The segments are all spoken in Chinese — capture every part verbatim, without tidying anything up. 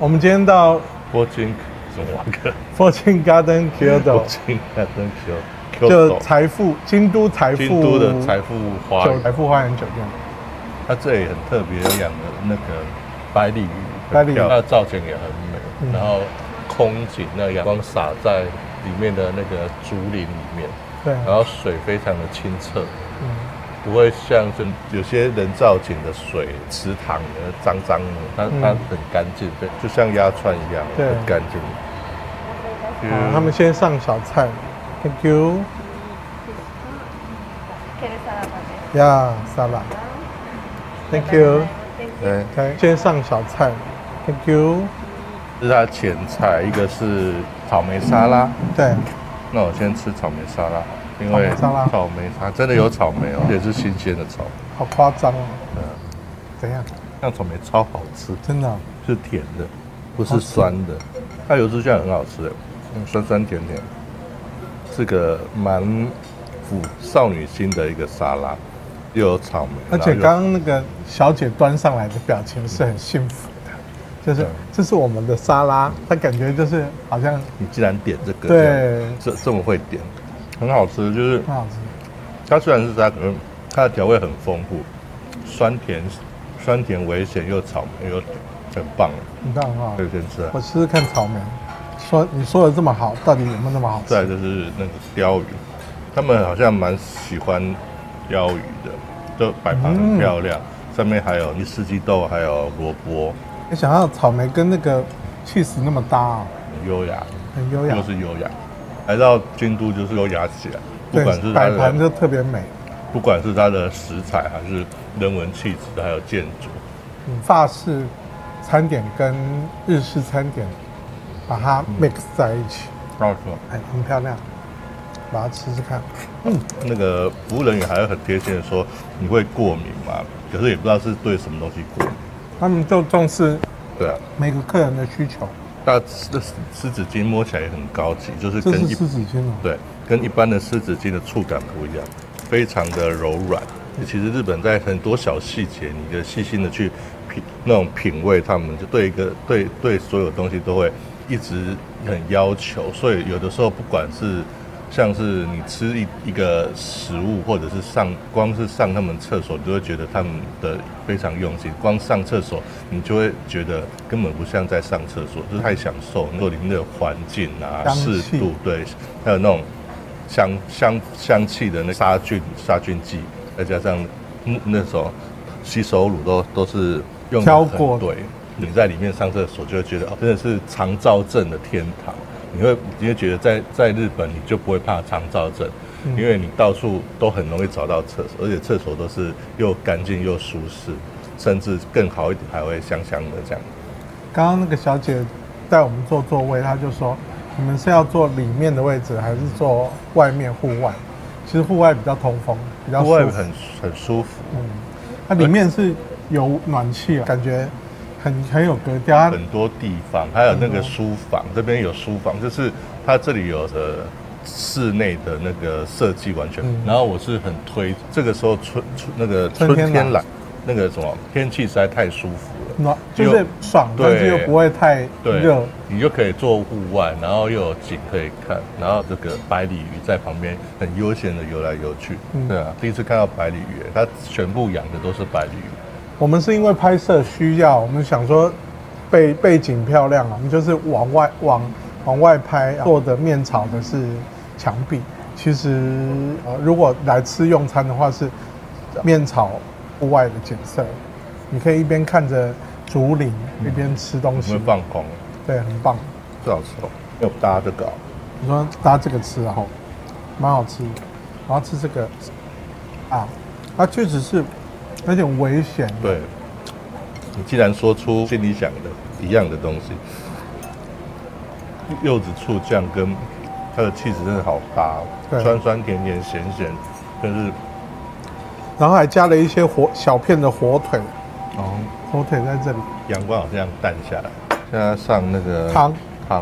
们今天到波金什么玩意 Fortune Garden Kyoto， 波金 Garden Kyoto， 就财富京都财富京都的财富花园， 财富花园酒店。 它这里很特别，有养的那个白鲤鱼， 白鲤鱼它的造型也很美， 嗯然后空景那阳光洒在里面的那个竹林里面， 对， 然后水非常的清澈。 嗯， 不会像是有些人造景的水池塘的脏脏的，它、 嗯它很干净，对，就像鸭川一样， 对很干净。 好，他们先上小菜 ，Thank you。呀，沙拉 ，Thank you。 对， OK，先上小菜 ，Thank you。 这是它前菜，一个是草莓沙拉。 对， 那我先吃草莓沙拉，因为草莓沙拉草莓它真的有草莓哦，也是新鲜的草莓。 好夸张哦。 嗯， 怎样？ 像草莓超好吃， 真的哦？ 是甜的，不是酸的。它油脂酱很好吃的，嗯，酸酸甜甜，是个蛮抚少女心的一个沙拉，又有草莓， 而且然后又刚刚那个小姐端上来的表情是很幸福的，就是对这是我们的沙拉，她感觉就是好像你既然点这个， 对， 这这么会点，很好吃，就是很好吃。 它虽然是沙，可是它的调味很丰富，酸甜酸甜微咸又草莓又很棒， 你看很好可，以先吃啊。 我试试看草莓。说你说的这么好，到底有没有那么好吃？ 再来就是那个鲷鱼，他们好像蛮喜欢鲷鱼的，就摆盘很漂亮，上面还有一四季豆，还有萝卜， 没想到草莓跟那个 cheese 那么搭哦， 很优雅， 很优雅又。是优雅。来到京都就是优雅起来，不对管是，它摆盘的就特别美。 不管是它的食材，还是人文气质，还有建筑， 嗯，法式餐点跟日式餐点把它 mix 在一起， 没错。 哎，很漂亮。把它吃吃看。 嗯，那个服务人员还会很贴心的说你会过敏吗？可是也不知道是对什么东西过敏。 他们就重视对啊， 每个客人的需求。 它湿湿纸巾摸起来也很高级，就是这是跟一湿纸巾哦。 对跟一般的湿纸巾的触感不一样，非常的柔软。其实日本在很多小细节，你的细心的去品那种品味，他们就对一个对对所有东西都会一直很要求，所以有的时候不管是像是你吃一一个食物，或者是上光是上他们厕所，你就会觉得他们的非常用心。光上厕所，你就会觉得根本不像在上厕所，就是太享受那里面的环境啊、 香气湿度，对，还有那种香香香气的那杀菌杀菌剂，再加上那那种洗手乳都都是用得挑过很对。你在里面上厕所就会觉得哦，真的是肠燥症的天堂。你会你会觉得在在日本你就不会怕肠燥症， 嗯因为你到处都很容易找到厕所，而且厕所都是又干净又舒适，甚至更好一点还会香香的这样。 刚刚那个小姐带我们坐座位，她就说：“你们是要坐里面的位置，还是坐外面户外？”其实户外比较通风，比较舒服。 户外很很舒服， 嗯，它里面是有暖气，感觉很很有格调。它很多地方还有那个书房，这边有书房，就是它这里有的室内的那个设计完全。 嗯然后我是很推这个时候春春那个春天来春天来，那个什么天气实在太舒服了。 暖就是爽， 对但是又不会太对热。 你就可以坐户外，然后又有景可以看，然后这个白鲤鱼在旁边很悠闲的游来游去。 嗯对啊，第一次看到白鲤鱼，它全部养的都是白鲤鱼。 我们是因为拍摄需要，我们想说背背景漂亮啊，我们就是往外往往外拍，做的面朝的是墙壁。其实呃，如果来吃用餐的话，是面朝户外的景色，你可以一边看着竹林，一边吃东西我们，放空， 对，很棒。 最好吃哦，有搭这个哦。 你说搭这个吃啊，蛮好吃。我要吃这个啊，它确实是有点危险。 对，你既然说出心里想的一样的东西，柚子醋酱跟它的气质真的好搭哦， 对酸酸甜甜咸咸，但是然后还加了一些火小片的火腿， 哦， 火腿在这里。 阳光好像淡下来。现在上那个汤汤，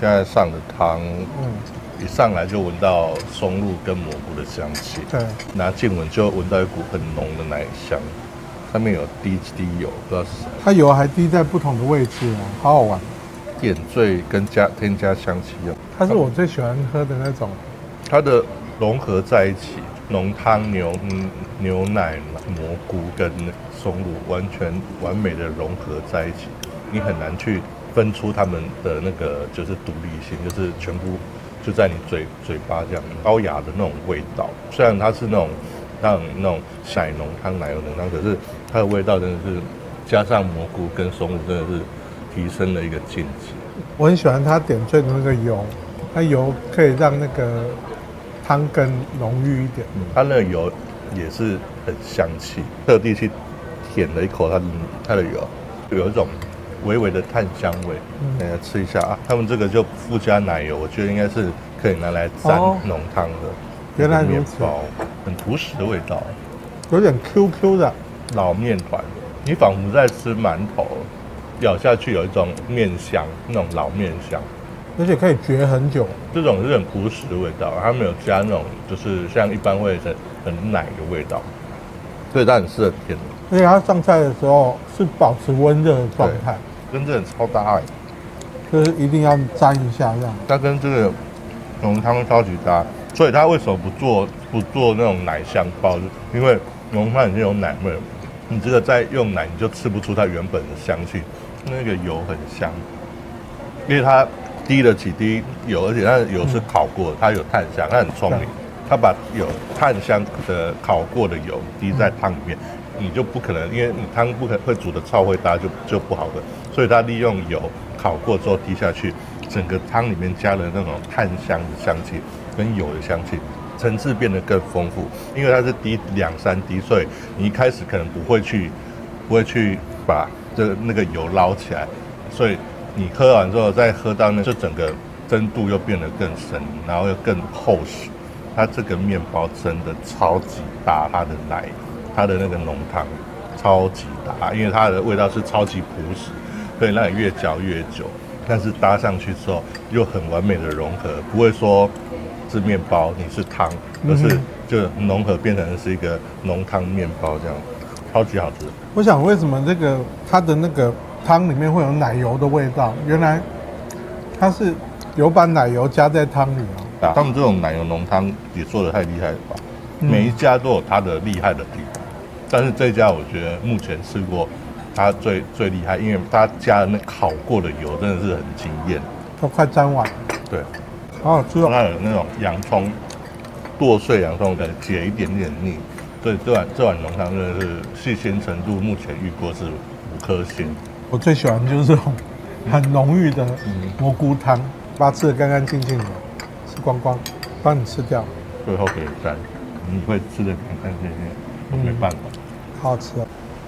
现在上的汤， 嗯， 一上来就闻到松露跟蘑菇的香气， 对， 拿近闻就闻到一股很浓的奶香，上面有滴滴油，不知道是什么， 它油还滴在不同的位置哦，好好玩。 点缀跟加添加香气哦。 它是我最喜欢喝的那种， 它的融合在一起，浓汤牛嗯牛奶、蘑菇跟松露完全完美的融合在一起，你很难去分出它们的那个就是独立性，就是全部就在你嘴嘴巴这样高雅的那种味道。虽然它是那种让那种奶浓汤、奶油浓汤，可是它的味道真的是加上蘑菇跟松露，真的是提升了一个境界。 我很喜欢它点缀的那个油，它油可以让那个汤更浓郁一点。 嗯，它那个油也是很香气，特地去舔了一口它的它的油，有一种微微的炭香味。嗯，大家吃一下啊，他们这个就附加奶油，我觉得应该是可以拿来沾浓汤的。哦， 原来如此， 很朴实的味道， 有点 Q Q 的老面团，你仿佛在吃馒头，咬下去有一种面香，那种老面香。 而且可以绝很久， 这种是很朴实的味道，它没有加那种就是像一般会很很奶的味道，所以它很适合甜的。 而且它上菜的时候是保持温热的状态， 跟这个超搭哎， 就是一定要沾一下这样。 它跟这个浓汤超级搭，所以它为什么不做不做那种奶香包？因为浓汤已经有奶味了，你这个再用奶，你就吃不出它原本的香气。那个油很香，因为它滴了几滴油，而且它的油是烤过的，它有炭香，它很聪明，它把有炭香的烤过的油滴在汤里面，你就不可能，因为你汤不可能会煮的超会搭，就就不好喝，所以它利用油烤过之后滴下去，整个汤里面加了那种炭香的香气跟油的香气，层次变得更丰富。因为它是滴两三滴，所以你一开始可能不会去不会去把这那个油捞起来，所以你喝完之后再喝到那，就整个深度又变得更深，然后又更厚实。它这个面包真的超级搭它的奶，它的那个浓汤超级搭，因为它的味道是超级朴实，可以让你越嚼越久。但是搭上去之后又很完美的融合，不会说是面包你是汤，而是就融合变成是一个浓汤面包这样，超级好吃。 我想为什么这个它的那个汤里面会有奶油的味道？原来它是有把奶油加在汤里哦。 他们这种奶油浓汤也做得太厉害了吧？嗯、每一家都有它的厉害的地方，但是这家我觉得目前吃过它最最厉害，因为它加的那烤过的油真的是很惊艳， 都快沾完了。 对， 好好吃哦。 它有那种洋葱剁碎洋葱的，解一点点腻。所以这碗这碗浓汤真的是细鲜程度目前遇过是五颗星。 我最喜欢就是这种很浓郁的蘑菇汤，把它吃得干干净净的，吃光光，帮你吃掉。 最后给赞，你会吃得干干净净，我没办法。嗯、 好好吃哦。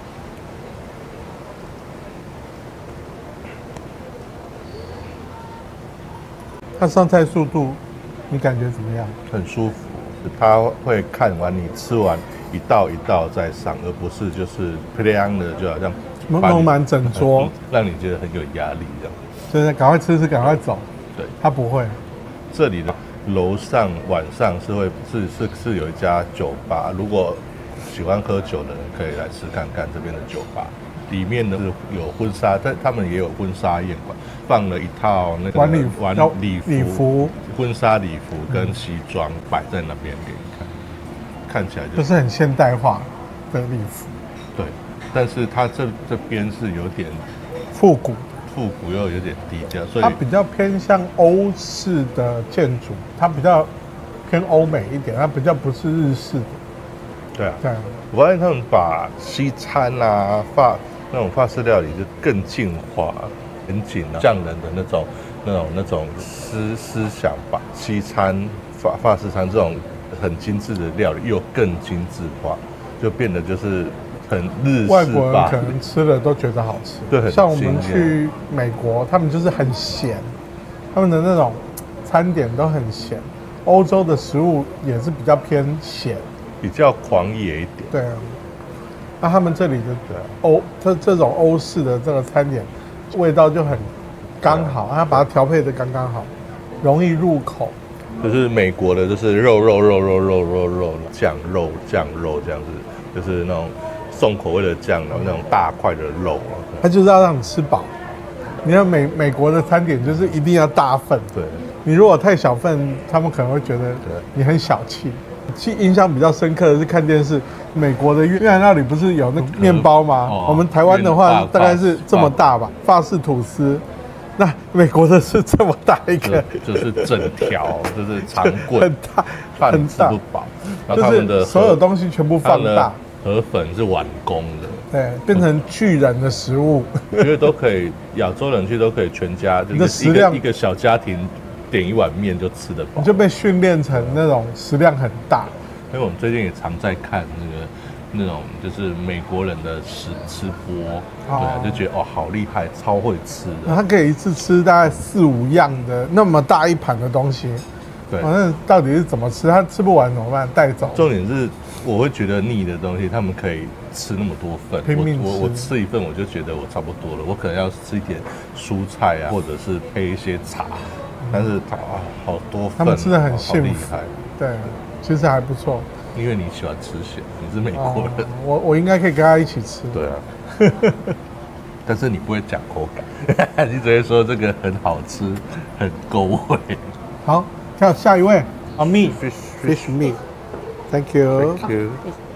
它上菜速度，你感觉怎么样？ 很舒服，它会看完你吃完一道一道再上，而不是就是漂亮的，就好像弄满整桌， 让你觉得很有压力这样。 就是赶快吃吃，赶快走。 对， 它不会。 这里的楼上晚上是会是是是有一家酒吧，如果喜欢喝酒的人可以来吃看看这边的酒吧。里面呢是有婚纱，但他们也有婚纱宴馆，放了一套那个晚礼晚礼服、 礼服、 婚纱礼服跟西装摆在那边给你看，看起来就就是很现代化的礼服。 对，但是它这这边是有点复古， 复古又有点低价，所以它比较偏向欧式的建筑，它比较偏欧美一点，它比较不是日式的。 对啊， 对啊， 我发现他们把西餐啊、法那种法式料理就更进化、严谨啊，匠人的那种、那种、那种思思想，把西餐、法法式餐这种很精致的料理又更精致化，就变得就是很日式吧。 外国人可能吃了都觉得好吃， 对，很像我们去美国，他们就是很咸，他们的那种餐点都很咸。欧洲的食物也是比较偏咸， 比较狂野一点。 对啊。那他们这里的欧这这种欧式的这个餐点，味道就很刚好，它把它调配的刚刚好，容易入口。 就是美国的，就是肉肉肉肉肉肉肉酱肉酱肉这样子，就是那种重口味的酱，然后那种大块的肉， 它就是要让你吃饱。你看美美国的餐点就是一定要大份， 对， 你如果太小份，他们可能会觉得你很小气。其印象比较深刻的是看电视，美国的越南料理不是有那个面包吗？哦、我们台湾的话大概是这么大吧，法式吐司。那美国的是这么大一个， 就, 就是整条，就是长棍， 很大， 饭吃不饱。然后他们的所有东西全部放大， 河粉是碗公的， 对，变成巨人的食物。 我觉得都可以，亚洲人去都可以全家，就一个食量一个小家庭点一碗面就吃得饱， 你就被训练成那种食量很大。 因为我们最近也常在看那个。那种就是美国人的吃吃播，哦、对，就觉得哦好厉害，超会吃的。 他可以一次吃大概四五样的那么大一盘的东西， 对， 反正到底是怎么吃？他吃不完怎么办？带走。 重点是我会觉得腻的东西，他们可以吃那么多份， 拼命吃。 我我我吃一份我就觉得我差不多了，我可能要吃一点蔬菜啊，或者是配一些茶，嗯、但是他啊好多份， 他们吃的很幸福， 害对，其实还不错。 因为你喜欢吃咸，你是美国人，哦、 我我应该可以跟他一起吃。 对啊，但是你不会讲口感，你只会说这个很好吃，很够味。 好，跳下一位啊 ，me fish fish me，thank you。Thank you。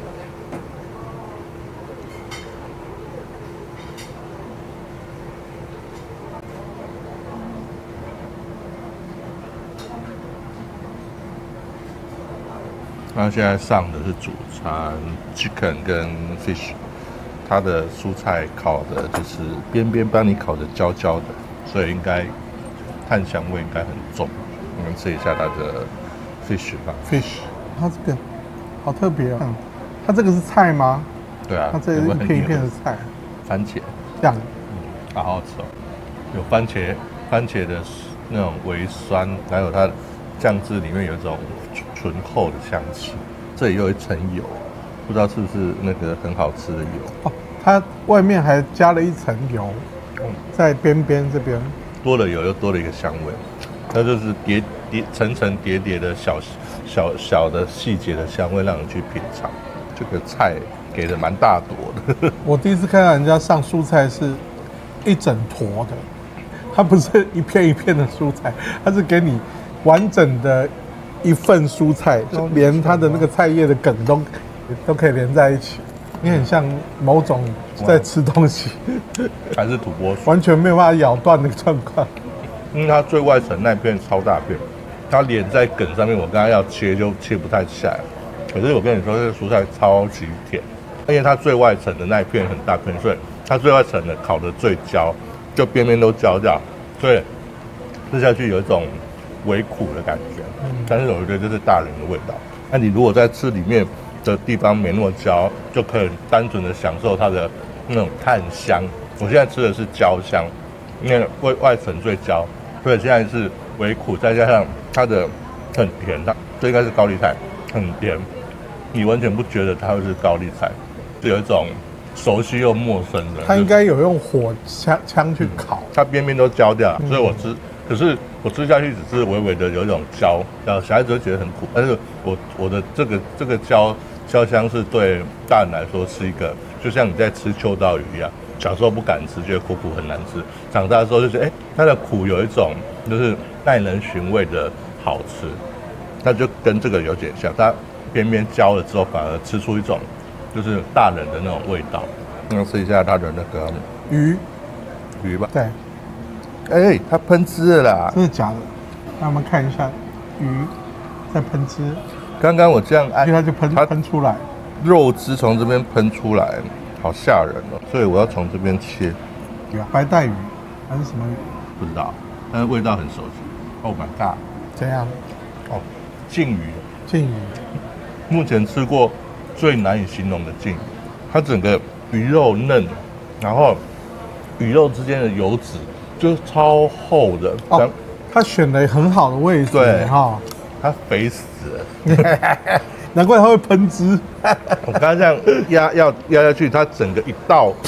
那现在上的是主餐 chicken 跟 fish， 它的蔬菜烤的就是边边帮你烤的焦焦的，所以应该炭香味应该很重。我们吃一下它的 fish 吧。 fish， 它这个好特别哦。它这个是菜吗？ 对啊， 它这一片一片的菜。 番茄酱， 嗯，好好吃哦。有番茄番茄的那种微酸，还有它酱汁里面有一种醇厚的香气，这里有一层油，不知道是不是那个很好吃的油哦。它外面还加了一层油，在边边这边多了油又多了一个香味，那就是叠叠层层叠叠的小小小的细节的香味，让你去品尝。这个菜给的蛮大坨的。 我第一次看到人家上蔬菜是一整坨的，它不是一片一片的蔬菜，它是给你完整的一份蔬菜，连它的那个菜叶的梗都都可以连在一起。你很像某种在吃东西， 还是土拨鼠， 完全没有办法咬断的状况。 因为它最外层那片超大片，它连在梗上面，我刚刚要切就切不太下来。可是我跟你说，这个蔬菜超级甜，因为它最外层的那一片很大片，所以它最外层的烤的最焦，就边边都焦掉，所以吃下去有一种微苦的感觉。但是我觉得这是大人的味道。那你如果在吃里面的地方没那么焦，就可以单纯的享受它的那种炭香。我现在吃的是焦香，因为外外层最焦，所以现在是微苦，再加上它的很甜，它这应该是高丽菜，很甜。你完全不觉得它会是高丽菜，是有一种熟悉又陌生的。 它应该有用火枪枪去烤，嗯、 它边边都焦掉，所以我吃，可是我吃下去只是微微的有一种焦，小孩子会觉得很苦，但是我我的这个这个焦焦香是对大人来说是一个，就像你在吃秋刀鱼一样，小时候不敢吃，觉得苦苦很难吃，长大之后就觉得，哎、欸，它的苦有一种就是耐人寻味的好吃，那就跟这个有点像，它边边焦了之后，反而吃出一种就是大人的那种味道。那试一下它的那个鱼鱼吧。 对。 哎、欸，它喷汁了啦！ 真的假的？那我们看一下鱼在喷汁。刚刚我这样按， 它就喷它喷出来， 肉汁从这边喷出来，好吓人哦！所以我要从这边切。 白带鱼还是什么鱼？ 不知道，但是味道很熟悉。Oh my god！ 怎样？ 哦，鲭鱼。 鲭鱼。 目前吃过最难以形容的鲭鱼，它整个鱼肉嫩，然后鱼肉之间的油脂就是超厚的。 哦，它选了很好的位置， 对哈， 它肥死了， 难怪它会喷汁。 我刚刚这样压要压下去，它整个一道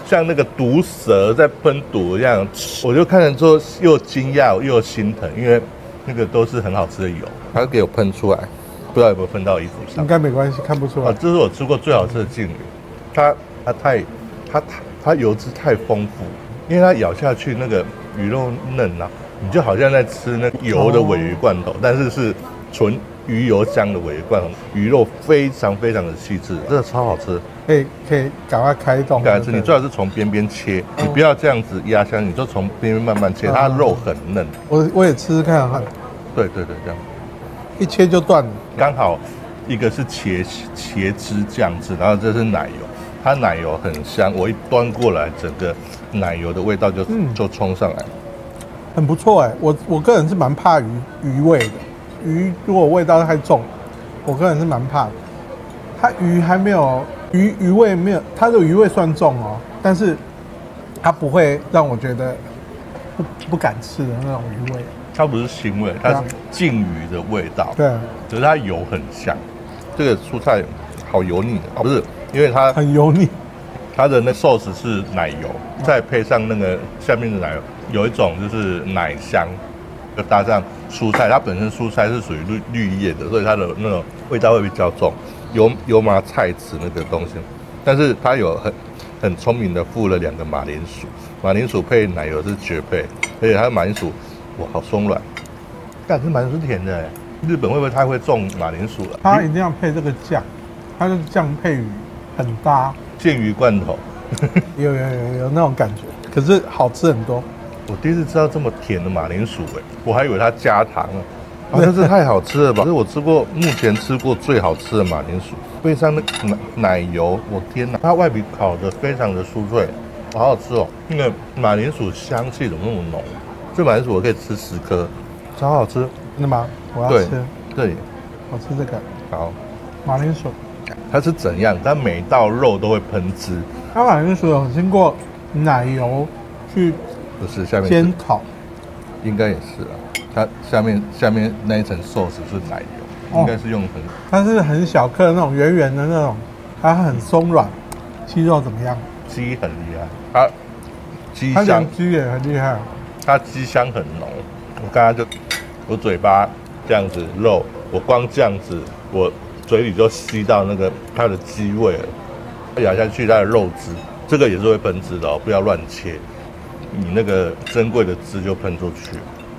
像那个毒蛇在喷毒一样，我就看了之后又惊讶又心疼，因为那个都是很好吃的油，它给我喷出来，不知道有没有喷到衣服上。 应该没关系，看不出来。 啊，这是我吃过最好吃的鲭鱼，它它太它它它油脂太丰富，因为它咬下去那个鱼肉嫩啊，你就好像在吃那油的鲔鱼罐头，哦、但是是纯鱼油香的鲔鱼罐头，鱼肉非常非常的细致，真的超好吃。 可以可以赶快开动。 赶快吃，你最好是从边边切，你不要这样子压下，你就从边边慢慢切，它的肉很嫩。 我我也吃吃看哈。 对对对，这样一切就断了。 刚好一个是茄茄汁酱汁，然后这是奶油，它奶油很香，我一端过来，整个奶油的味道就、嗯、就冲上来， 很不错哎。我我个人是蛮怕鱼鱼味的，鱼如果味道太重，我个人是蛮怕的。它鱼还没有。鱼鱼味没有，它的鱼味算重哦，但是它不会让我觉得不不敢吃的那种鱼味。 它不是腥味，它是鲭鱼的味道。 对， 只是它油很香。这个蔬菜好油腻啊，不是，因为它很油腻。 它的那寿司是奶油，再配上那个下面的奶油，有一种就是奶香，就搭上蔬菜，它本身蔬菜是属于绿绿叶的，所以它的那种味道会比较重。油油麻菜籽那个东西，但是它有很很聪明的附了两个马铃薯，马铃薯配奶油是绝配，而且它的马铃薯哇好松软，但是马铃薯是甜的哎，日本会不会太会种马铃薯了？ 它一定要配这个酱，它的酱配鱼很搭， 鲭鱼罐头， 有有有有那种感觉，可是好吃很多。 我第一次吃到这么甜的马铃薯哎，我还以为它加糖了。啊，真是太好吃了吧！这是我吃过目前吃过最好吃的马铃薯，配上那奶奶油，我天哪！它外皮烤得非常的酥脆，好好吃哦。那个马铃薯香气怎么那么浓？这马铃薯我可以吃十颗，超好吃。 真的吗？我要吃。 对， 我吃这个。 好， 马铃薯， 它是怎样？它每一道肉都会喷汁。 它马铃薯有经过奶油去不是下面煎烤， 应该也是啊。它下面下面那一层寿司是奶油，应该是用很， 它是很小颗的那种圆圆的那种，它很松软。鸡肉怎么样？ 鸡很厉害，它鸡香， 鸡也很厉害， 它鸡香很浓。我刚刚就我嘴巴这样子肉，我光这样子，我嘴里就吸到那个它的鸡味了。咬下去它的肉汁，这个也是会喷汁的哦，不要乱切，你那个珍贵的汁就喷出去。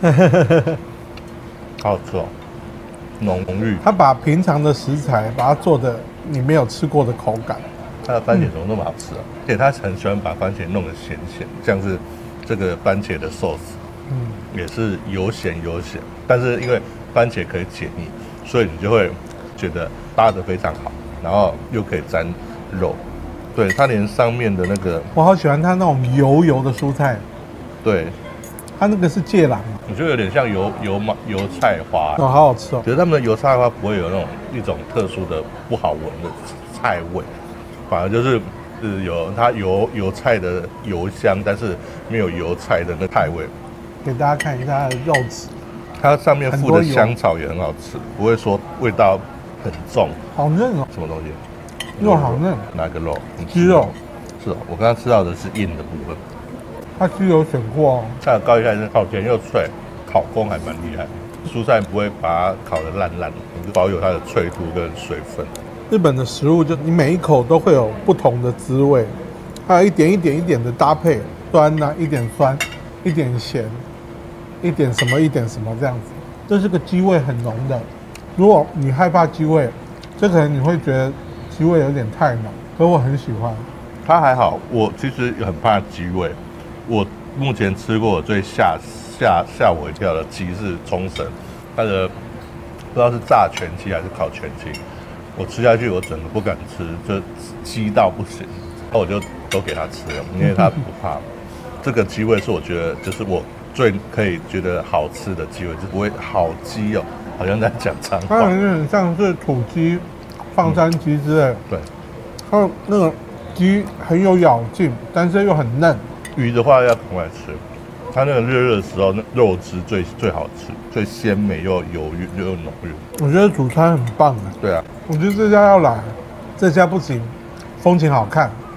好好吃哦，浓郁。 他把平常的食材把它做的你没有吃过的口感。 它的番茄怎么那么好吃啊？嗯、而且他很喜欢把番茄弄得咸咸，像是这个番茄的寿司，嗯，也是有咸有咸，但是因为番茄可以解腻，所以你就会觉得搭得非常好，然后又可以沾肉。对，它连上面的那个， 我好喜欢它那种油油的蔬菜。 对。 它那个是芥蓝， 我觉得有点像油油麻油菜花， 哦，好好吃哦。 可是他们的油菜花不会有那种一种特殊的不好闻的菜味，反而就是是有它油油菜的油香，但是没有油菜的那菜味。 给大家看一下它的肉质， 它上面附的香草也很好吃，不会说味道很重。 好嫩哦！ 什么东西？ 肉好嫩。 哪个肉？ 鸡肉。 是哦，我刚刚吃到的是硬的部分。 它鸡有选过哦， 它的高丽菜是好甜又脆，烤工还蛮厉害。蔬菜不会把它烤得烂烂的，保有它的脆度跟水分。 日本的食物就你每一口都会有不同的滋味，还有一点一点一点的搭配，酸呐、啊，一点酸，一点咸，一点什么一点什么这样子。这是个鸡味很浓的，如果你害怕鸡味，这可能你会觉得鸡味有点太浓，可我很喜欢。 它还好，我其实很怕鸡味。我目前吃过最吓吓吓我一跳的鸡是冲绳，它的不知道是炸全鸡还是烤全鸡，我吃下去我整个不敢吃，就鸡到不行，然后我就都给它吃了，因为它不怕。这个鸡味是我觉得就是我最可以觉得好吃的鸡味，就是不会好鸡哦，好像在讲脏话。 它有点像是土鸡、放山鸡之类、嗯。 对， 它那个鸡很有咬劲，但是又很嫩。 鱼的话要赶快吃，它那个热热的时候，那肉汁最最好吃，最鲜美又油郁又浓郁。 我觉得主餐很棒的。 对啊， 我觉得这家要来，这家不仅风景好看，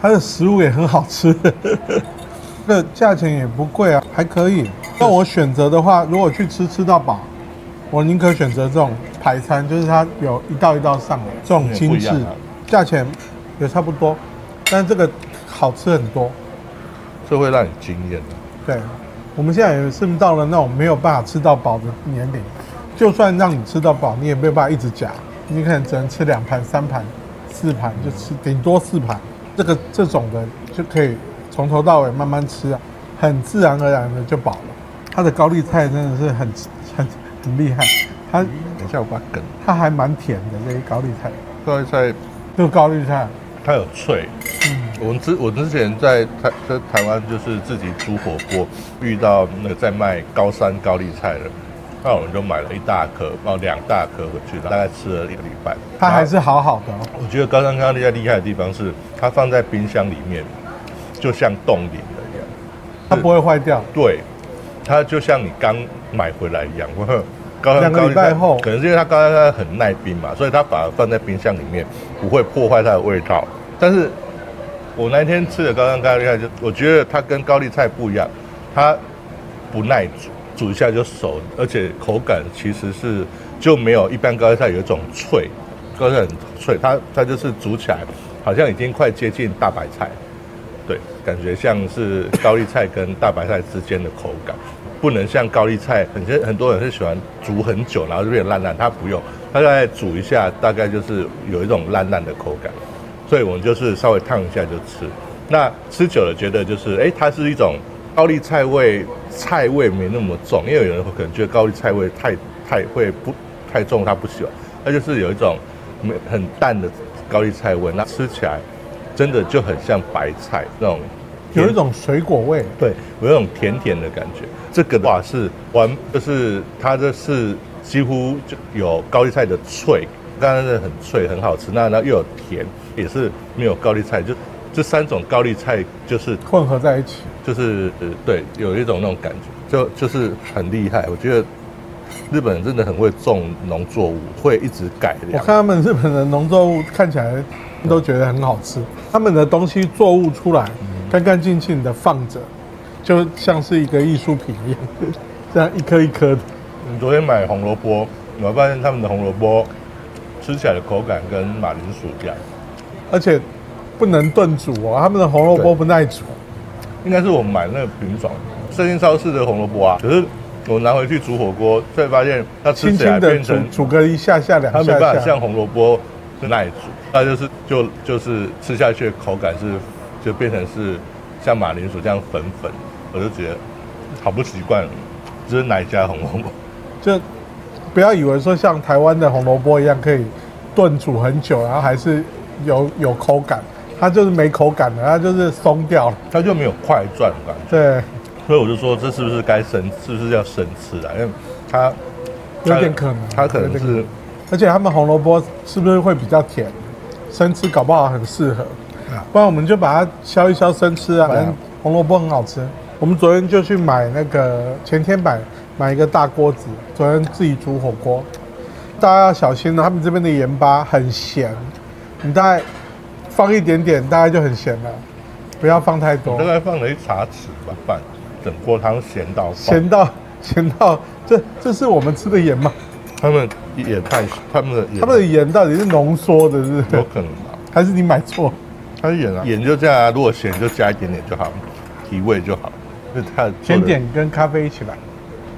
它的食物也很好吃，这个价钱也不贵啊，还可以。那我选择的话，如果去吃吃到饱，我宁可选择这种排餐，就是它有一道一道上来，这种精致，价钱也差不多，但是这个好吃很多， 这会让你惊艳的。 对，我们现在也是到了那种没有办法吃到饱的年龄，就算让你吃到饱，你也没有办法一直夹，你可能只能吃两盘、三盘、四盘，就吃顶多四盘。这个这种的就可以从头到尾慢慢吃啊，很自然而然的就饱了。它的高丽菜真的是很很很厉害，它等一下我把它梗， 它还蛮甜的这些高丽菜， 高丽菜这个高丽菜它有脆。嗯，我们之我之前在台在台湾就是自己煮火锅，遇到那个在卖高山高丽菜的，那我们就买了一大颗，然后两大颗回去，大概吃了一个礼拜。 它还是好好的哦。 我觉得高山高丽菜厉害的地方是，它放在冰箱里面，就像冻龄了一样， 它不会坏掉。 对，它就像你刚买回来一样。高两个礼拜后， 可能是因为它高山高丽菜很耐冰嘛，所以它反而放在冰箱里面不会破坏它的味道。但是我那天吃的高山高丽菜，就我觉得它跟高丽菜不一样，它不耐煮，煮一下就熟，而且口感其实是就没有一般高丽菜有一种脆，高丽菜很脆，它它就是煮起来好像已经快接近大白菜，对，感觉像是高丽菜跟大白菜之间的口感，不能像高丽菜，很些很多人是喜欢煮很久然后就变烂烂，它不用，它大概煮一下大概就是有一种烂烂的口感。所以我们就是稍微烫一下就吃，那吃久了觉得就是，哎、欸，它是一种高丽菜味，菜味没那么重，因为有人可能觉得高丽菜味太太会不太重，他不喜欢，它就是有一种很淡的高丽菜味，那吃起来真的就很像白菜那种， 有一种水果味， 对，有一种甜甜的感觉。这个的话是完，就是它这是几乎就有高丽菜的脆。刚刚是很脆，很好吃，那那又有甜，也是没有高丽菜，就这三种高丽菜就是混合在一起， 就是呃对，有一种那种感觉，就就是很厉害。我觉得日本人真的很会种农作物，会一直改良。 我看他们日本的农作物看起来都觉得很好吃，他们的东西作物出来，干干净净的放着，就像是一个艺术品一样，这样一颗一颗的。 你昨天买红萝卜，我发现他们的红萝卜吃起来的口感跟马铃薯一样， 而且不能炖煮哦，他们的红萝卜不耐煮。 应该是我们买那个品种，生鲜超市的红萝卜啊，可是我拿回去煮火锅，才发现它吃起来变成轻轻的煮煮个一下下两下下， 它没办法像红萝卜耐煮，它就是就就是吃下去的口感是就变成是像马铃薯这样粉粉，我就觉得好不习惯，就是哪一家红萝卜就。不要以为说像台湾的红萝卜一样可以炖煮很久，然后还是有有口感，它就是没口感的，它就是松掉了， 它就没有块状感。 对， 所以我就说这是不是该生，是不是要生吃啊？因为它有点可能， 它可能是， 而且他们红萝卜是不是会比较甜？生吃搞不好很适合，不然我们就把它削一削生吃啊。反正红萝卜很好吃。我们昨天就去买那个，前天买买一个大锅子，昨天自己煮火锅。大家要小心了，他们这边的盐巴很咸，你大概放一点点，大概就很咸了，不要放太多。 大概放了一茶匙吧，饭，整锅汤咸到咸到咸到，这这是我们吃的盐吗？ 他们也太，他们的盐他们的盐到底是浓缩的，是不是？ 有可能吧？ 还是你买错？ 它是盐啊，盐就这样啊，如果咸就加一点点就好，提味就好。它甜点跟咖啡一起来。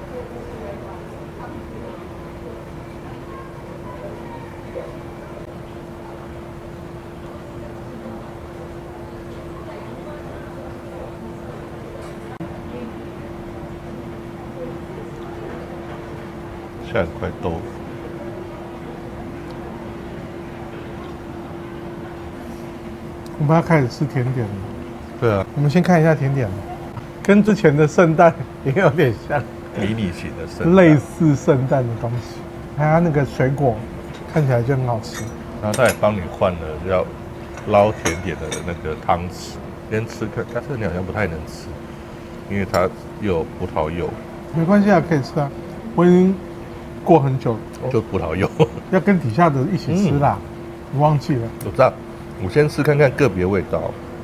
下一块豆腐， 我们要开始吃甜点了。 对啊， 我们先看一下甜点，跟之前的圣诞也有点像， 迷你型的圣诞， 类似圣诞的东西。看它那个水果看起来就很好吃。 然后他也帮你换了要捞甜点的那个汤匙，先吃看，但是你好像不太能吃，因为它有葡萄柚。 没关系啊，可以吃啊。我已经过很久了， 就葡萄柚要跟底下的一起吃啦。嗯、你忘记了？ 我知道，我先吃看看个别味道。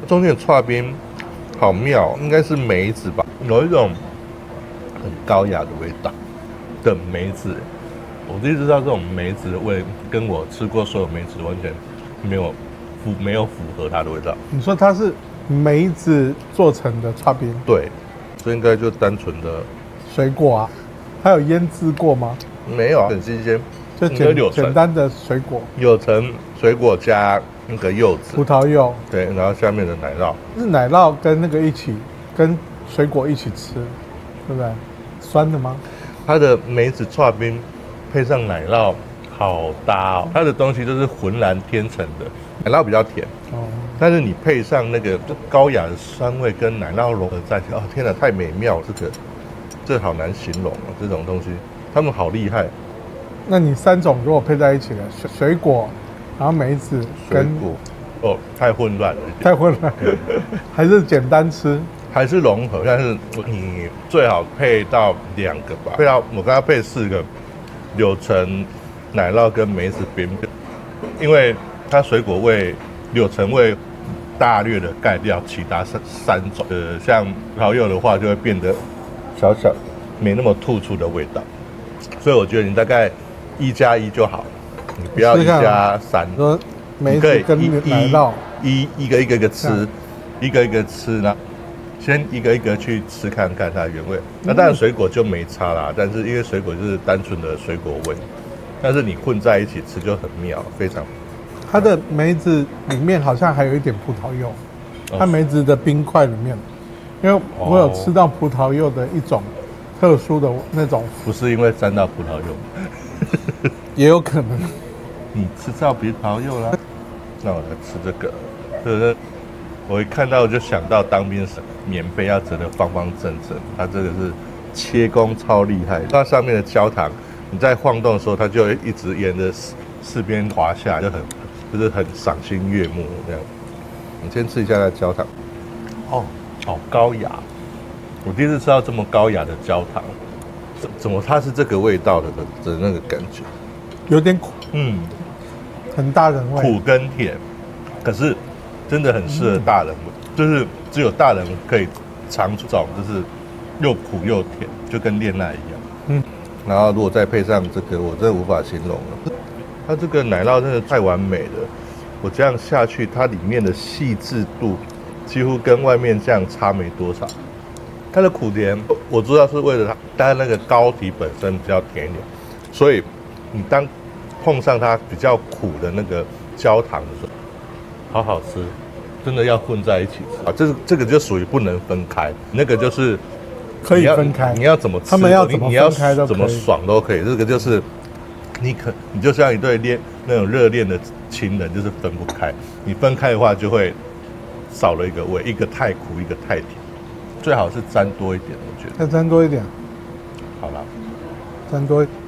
中间的刨冰好妙，应该是梅子吧，有一种很高雅的味道的梅子。我第一次知道这种梅子的味，跟我吃过所有梅子完全没有符没有符合它的味道。 你说它是梅子做成的刨冰？ 对，这应该就单纯的水果啊，还有腌制过吗？ 没有，很新鲜， 就简简单的水果， 有层水果加那个柚子、 葡萄柚， 对，然后下面的奶酪， 是奶酪跟那个一起跟水果一起吃，对不对？酸的吗？ 它的梅子刨冰配上奶酪，好搭哦。它的东西都是浑然天成的，奶酪比较甜，哦，但是你配上那个就高雅的酸味跟奶酪融合在一起，哦，天哪，太美妙了！这个这好难形容啊，这种东西，他们好厉害。 那你三种如果配在一起的水水果，然后梅子跟水果，哦，太混乱了， 太混乱，还是简单吃， 还是融合，但是你最好配到两个吧，配到我刚刚配四个，柳橙、奶酪跟梅子冰，因为它水果味、柳橙味大略的盖掉其他三三种，呃，像葡萄柚的话就会变得小小，没那么突出的味道，所以我觉得你大概一加一就好，你不要一加三。 说梅子跟奶酪一一个一个一个吃，一个一个吃呢，先一个一个去吃看看它的原味。那当然水果就没差啦，但是因为水果就是单纯的水果味，但是你混在一起吃就很妙，非常。 它的梅子里面好像还有一点葡萄柚，它梅子的冰块里面，因为我有吃到葡萄柚的一种特殊的那种， 不是因为沾到葡萄柚， 也有可能。 你吃到葡萄柚啦，那我来吃这个，这个我一看到就想到当兵时棉被要折得方方正正，它这个是切工超厉害，它上面的焦糖你在晃动的时候，它就一直沿着四四边滑下，就很就是很赏心悦目这样。你先吃一下它的焦糖，哦，好高雅，我第一次吃到这么高雅的焦糖，怎怎么它是这个味道的的那个感觉， 有点苦， 嗯。 很大人味， 苦跟甜，可是真的很适合大人味，嗯、就是只有大人可以尝出这种，就是又苦又甜，就跟恋爱一样。嗯，然后如果再配上这个，我真的无法形容了。它这个奶酪真的太完美了，我这样下去，它里面的细致度几乎跟外面这样差没多少。它的苦甜，我知道是为了它，但那个膏体本身比较甜一点，所以你当碰上它比较苦的那个焦糖的时候，好好吃，真的要混在一起吃啊！这是这个就属于不能分开，那个就是可以分开。 你要怎么吃， 他们要怎么分开都可以， 怎么爽都可以。这个就是你可你就像一对恋那种热恋的情人，就是分不开。你分开的话，就会少了一个味，一个太苦，一个太甜。最好是沾多一点，我觉得。 再沾多一点。 好了， 沾多一点。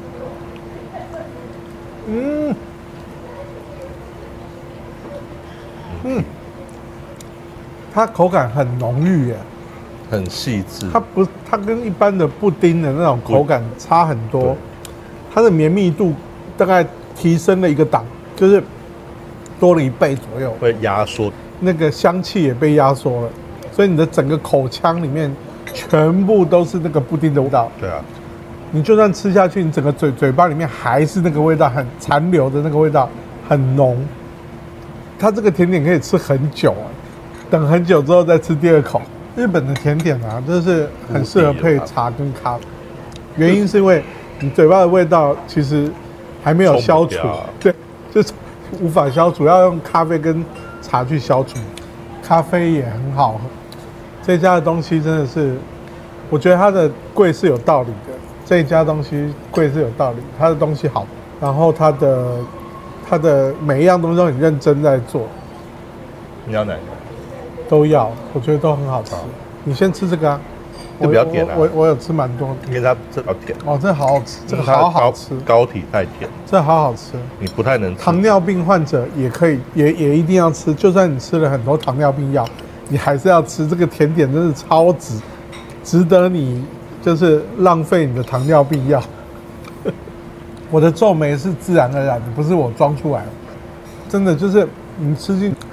嗯，嗯，它口感很浓郁耶， 很细致。 它不，它跟一般的布丁的那种口感差很多，它的绵密度大概提升了一个档，就是多了一倍左右， 会压缩， 那个香气也被压缩了，所以你的整个口腔里面全部都是那个布丁的味道。 对啊。 你就算吃下去，你整个嘴嘴巴里面还是那个味道，很残留的那个味道，很浓。它这个甜点可以吃很久，等很久之后再吃第二口。日本的甜点啊，就是很适合配茶跟咖啡，原因是因为你嘴巴的味道其实还没有消除，对，就是无法消除，要用咖啡跟茶去消除。咖啡也很好喝，这家的东西真的是，我觉得它的贵是有道理的。这一家东西贵是有道理，它的东西好，然后它的它的每一样东西都很认真在做。 你要哪个？ 都要，我觉得都很好吃。你先吃这个啊， 这比较甜啊。 我我我有吃蛮多的， 因为它这比较甜。 哦，这好好吃，这个好好吃。 膏体太甜， 这好好吃。 你不太能吃。 糖尿病患者也可以，也也一定要吃。就算你吃了很多糖尿病药，你还是要吃这个甜点，真是超值，值得你。就是浪费你的糖尿病药。我的皱眉是自然而然的，不是我装出来的。真的就是你吃进，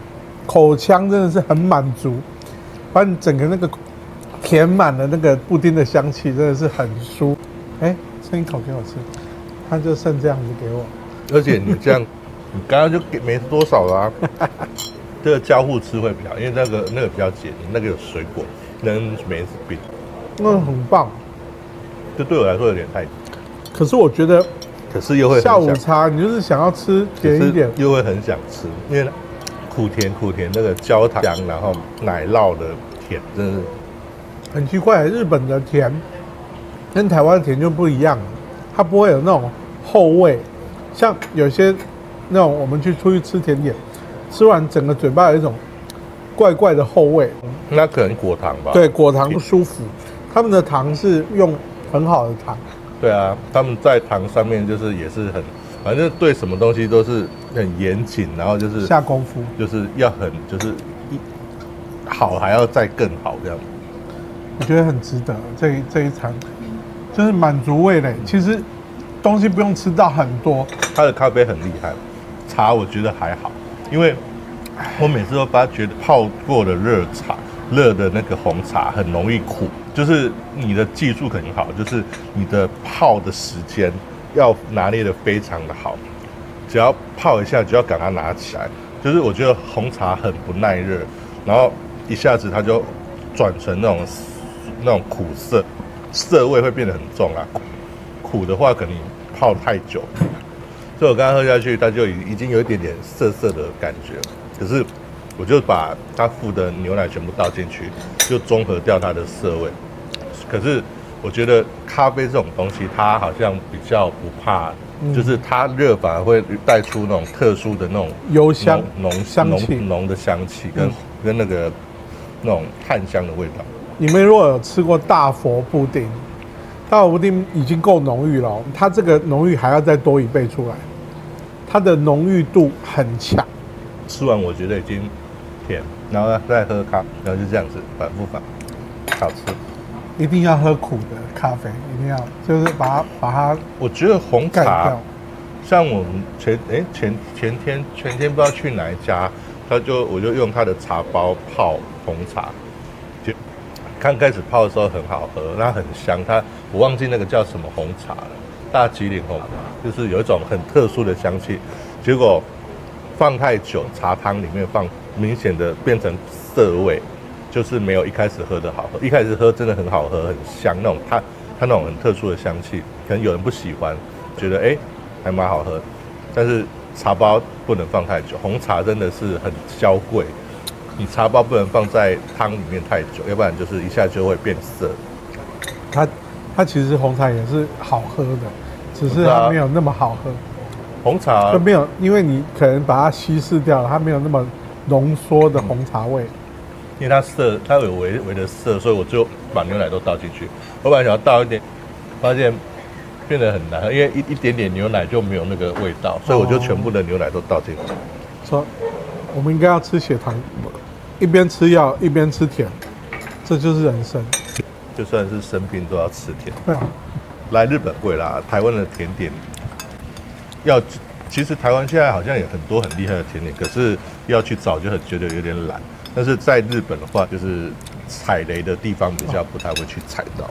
口腔真的是很满足，把你整个那个填满了那个布丁的香气，真的是很舒服。哎，剩一口给我吃，他就剩这样子给我。 而且你这样，你刚刚就给没多少啦、啊。这个交互吃会比较，因为那个那个比较解腻，那个有水果，那梅子饼， 那很棒。 这对我来说有点太， 可是我觉得， 可是又会下午茶你就是想要吃甜一点， 又会很想吃，因为苦甜苦甜那个焦糖香，然后奶酪的甜，真的是很奇怪。日本的甜跟台湾的甜就不一样，它不会有那种后味，像有些那种我们去出去吃甜点，吃完整个嘴巴有一种怪怪的后味。 那可能果糖吧？ 对，果糖不舒服。他们的糖是用很好的糖。 对啊，他们在糖上面就是也是很，反正对什么东西都是很严谨，然后就是下功夫， 就是要很就是一好还要再更好这样。 我觉得很值得这一这一餐，就是满足味蕾。其实东西不用吃到很多。 它的咖啡很厉害，茶我觉得还好，因为我每次都发觉泡过的热茶。热的那个红茶很容易苦，就是你的技术很好，就是你的泡的时间要拿捏的非常的好，只要泡一下就要赶它拿起来。就是我觉得红茶很不耐热，然后一下子它就转成那种那种苦涩，涩味会变得很重啊。苦的话可能泡太久，所以我刚刚喝下去，它就已经有一点点涩涩的感觉，可是。我就把它附的牛奶全部倒进去，就中和掉它的涩味。可是我觉得咖啡这种东西，它好像比较不怕，嗯、就是它热反而会带出那种特殊的那种油香、 浓香气、 浓的香气跟、嗯、跟那个那种炭香的味道。 你们如果有吃过大佛布丁，大佛布丁已经够浓郁了，它这个浓郁还要再多一倍出来，它的浓郁度很强。 吃完我觉得已经。甜，然后再喝咖，然后就这样子反复反，好吃。 一定要喝苦的咖啡，一定要就是把它把它。 我觉得红茶，像我们前哎前前天前天不知道去哪一家，他就我就用他的茶包泡红茶，就刚开始泡的时候很好喝，那很香。它我忘记那个叫什么红茶了，大吉岭红，就是有一种很特殊的香气。结果放太久，茶汤里面放。明显的变成涩味，就是没有一开始喝的好喝。一开始喝真的很好喝，很香那种，它它那种很特殊的香气，可能有人不喜欢，觉得哎、欸、还蛮好喝。但是茶包不能放太久，红茶真的是很娇贵，你茶包不能放在汤里面太久，要不然就是一下就会变色。 它它其实红茶也是好喝的，只是它没有那么好喝。 红茶就没有，因为你可能把它稀释掉了，它没有那么。浓缩的红茶味， 因为它涩，它有微微的涩，所以我就把牛奶都倒进去。我本来想要倒一点，发现变得很难喝，因为一一点点牛奶就没有那个味道，所以我就全部的牛奶都倒进去。 说，我们应该要吃血糖，一边吃药一边吃甜，这就是人生。 就算是生病都要吃甜。 对啊， 来日本贵啦，台湾的甜点要。其实台湾现在好像有很多很厉害的甜点，可是要去找就很觉得有点懒。但是在日本的话，就是踩雷的地方比较不太会去踩到。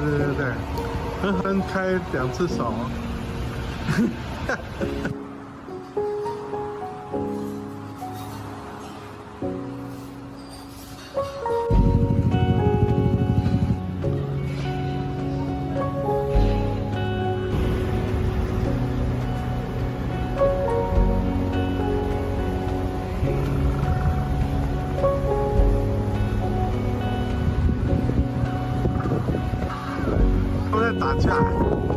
对对对，哼哼开两次手。他们在打架。